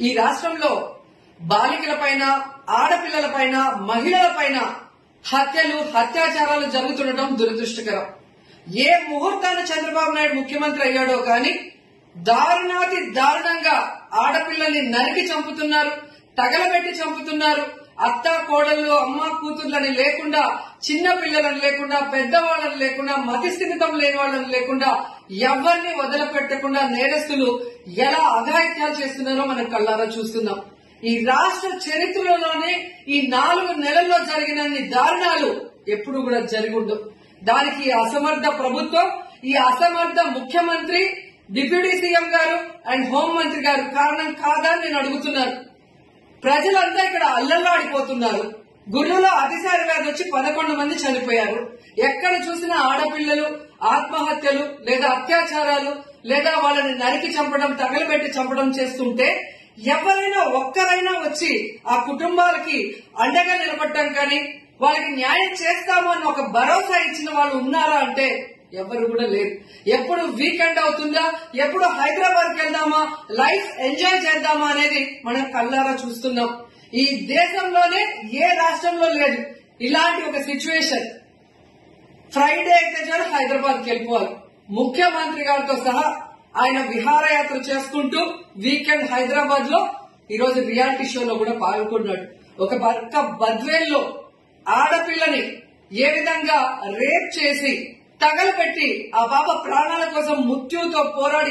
ఈ రాష్ట్రంలో బాలికలపైన, ఆడపిల్లలపైన, మహిళలపైన హత్యలు, అత్యాచారాలు జరుగుతుండటం దురదృష్టకరం. ఏ ముహూర్తాన చంద్రబాబు నాయుడు ముఖ్యమంత్రి అయ్యాడో కానీ దారుణాతి దారుణంగా ఆడపిల్లల్ని నరికి చంపుతున్నారు, తగలబెట్టి చంపుతున్నారు. అత్త కోడళ్ళు, అమ్మ కూతుర్లని లేకుండా, చిన్న పిల్లలను లేకుండా, పెద్దవాళ్ళని లేకుండా, మతిస్థిమితం లేని వాళ్ళని లేకుండా ఎవరిని వదిలిపెట్టకుండా నేరస్తులు ఎలా అఘాయిత్యాలు చేస్తున్నారో మనం కళ్ళారా చూస్తున్నాం. ఈ రాష్ట్ర చరిత్రలోనే ఈ 4 నెలల్లో జరిగినన్ని దారుణాలు ఎప్పుడు కూడా జరిగి ఉండవు. దానికి ఈ అసమర్థ ప్రభుత్వం, ఈ అసమర్థ ముఖ్యమంత్రి, డిప్యూటీ సీఎం గారు అండ్ హోంమంత్రి గారు కారణం కాదని నేను అడుగుతున్నాను. ప్రజలంతా ఇక్కడ అల్లల్లాడిపోతున్నారు. గుర్రులో అతిసార వ్యాధి వచ్చి 11 మంది చనిపోయారు. ఎక్కడ చూసినా ఆడపిల్లలు ఆత్మహత్యలు లేదా అత్యాచారాలు లేదా వాళ్ళని నరికి చంపడం, తగలబెట్టి చంపడం చేస్తుంటే ఎవరైనా ఒక్కరైనా వచ్చి ఆ కుటుంబాలకి అండగా నిలబడటం కానీ వాళ్ళకి న్యాయం చేస్తాము అని ఒక భరోసా ఇచ్చిన వాళ్ళు ఉన్నారా అంటే ఎవరు కూడా లేరు. ఎప్పుడు వీకెండ్ అవుతుందా, ఎప్పుడు హైదరాబాద్కి వెళ్దామా, లైఫ్ ఎంజాయ్ చేద్దామా అనేది మనం కళ్ళారా చూస్తున్నాం. ఈ దేశంలోనే ఏ రాష్ట్రంలో లేదు ఇలాంటి ఒక సిచ్యువేషన్. ఫ్రైడే అయితే చాలు హైదరాబాద్కి వెళ్ళిపోవాలి. ముఖ్యమంత్రి గారితో సహా ఆయన విహారయాత్ర చేసుకుంటూ వీకెండ్ హైదరాబాద్ లో ఈరోజు రియాలిటీ షోలో కూడా పాల్గొన్నాడు. ఒక పక్క బద్వేల్లో ఆడపిల్లని ఏ విధంగా రేప్ చేసి తగలబెట్టి ఆ పాప ప్రాణాల కోసం మృత్యుతో పోరాడి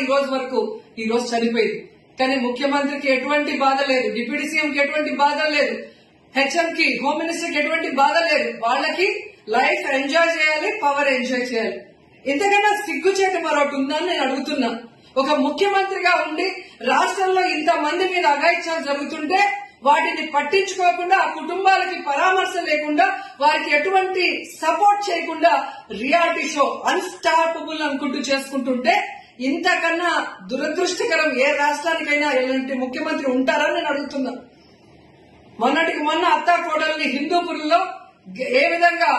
ఈ రోజు చనిపోయింది. కానీ ముఖ్యమంత్రికి ఎటువంటి బాధ లేదు, డిప్యూటీ సీఎంకి ఎటువంటి బాధ లేదు, హెచ్ఎం కి, హోమ్ మినిస్టర్ కి ఎటువంటి బాధ లేదు. వాళ్ళకి లైఫ్ ఎంజాయ్ చేయాలి, పవర్ ఎంజాయ్ చేయాలి. ఇంతకన్నా సిగ్గుచేట మరొకటి ఉందని నేను అడుగుతున్నా. ఒక ముఖ్యమంత్రిగా ఉండి రాష్ట్రంలో ఇంతమంది మీద అఘాయిత్యాలు జరుగుతుంటే వాటిని పట్టించుకోకుండా, ఆ కుటుంబాలకి పరామర్శ లేకుండా, వారికి ఎటువంటి సపోర్ట్ చేయకుండా రియాలిటీ షో అన్స్టాపబుల్ అనుకుంటూ చేసుకుంటుంటే ఇంతకన్నా దురదృష్టకరం ఏ రాష్ట్రానికైనా ఇలాంటి ముఖ్యమంత్రి ఉంటారని నేను అడుగుతున్నా. మొన్నటికి మొన్న అత్తా కోడల్ని హిందూపురంలో ఏ విధంగా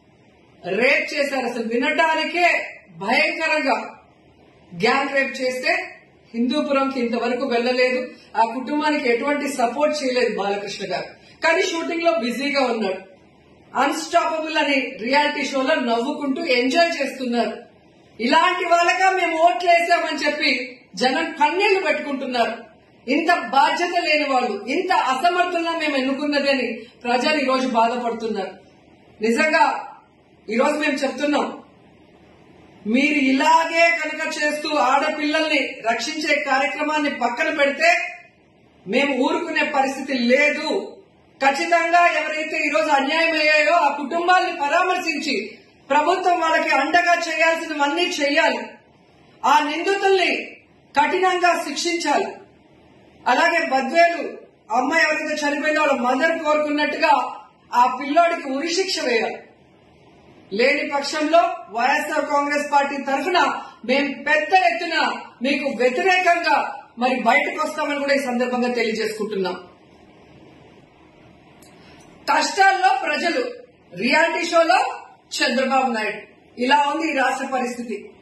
రేప్ చేశారు, అసలు వినటానికే భయంకరంగా గ్యాంగ్ రేప్ చేస్తే హిందూపురంకి ఇంతవరకు వెళ్లలేదు. ఆ కుటుంబానికి ఎటువంటి సపోర్ట్ చేయలేదు బాలకృష్ణ గారు. కానీ షూటింగ్ లో బిజీగా ఉన్నాడు. అన్స్టాపబుల్ అని రియాలిటీ షోలో నవ్వుకుంటూ ఎంజాయ్ చేస్తున్నారు. ఇలాంటి వాళ్ళగా మేము ఓట్లేసామని చెప్పి జనం కన్నీళ్లు పెట్టుకుంటున్నారు. ఇంత బాధ్యత లేని వాళ్ళు, ఇంత అసమర్థంగా మేము ఎన్నుకున్నది అని ప్రజలు ఈ రోజు బాధపడుతున్నారు. నిజంగా ఈరోజు మేము చెప్తున్నాం, మీరు ఇలాగే కనుక చేస్తూ ఆడపిల్లల్ని రక్షించే కార్యక్రమాన్ని పక్కన పెడితే మేము ఊరుకునే పరిస్థితి లేదు. ఖచ్చితంగా ఎవరైతే ఈరోజు అన్యాయం అయ్యాయో ఆ కుటుంబాల్ని పరామర్శించి ప్రభుత్వం వాళ్ళకి అండగా చేయాల్సినవన్నీ చేయాలి. ఆ నిందితుల్ని కఠినంగా శిక్షించాలి. అలాగే బద్వేలు అమ్మాయి ఎవరైతే చనిపోయిందో వాళ్ళ మదర్ కోరుకున్నట్టుగా ఆ పిల్లోడికి ఉరిశిక్ష వేయాలి. లేని పక్షంలో వైఎస్ఆర్ కాంగ్రెస్ పార్టీ తరఫున మేము పెద్ద ఎత్తున మీకు వ్యతిరేకంగా బయటకు వస్తామని కూడా ఈ సందర్భంగా తెలియజేసుకుంటున్నాం. కష్టాల్లో ప్రజలు, రియాలిటీ షోలో చంద్రబాబు నాయుడు, ఇలా ఉంది ఈ రాష్ట్ర పరిస్థితి.